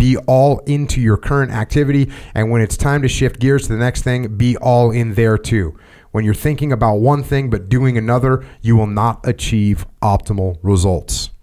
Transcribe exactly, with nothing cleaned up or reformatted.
be all into your current activity, and when it's time to shift gears to the next thing, be all in there too. When you're thinking about one thing but doing another, you will not achieve optimal results.